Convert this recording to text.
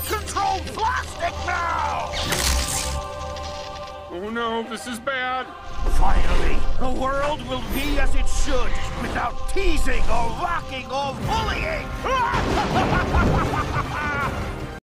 control plastic now! Oh no, this is bad. Finally, the world will be as it should, without teasing or rocking or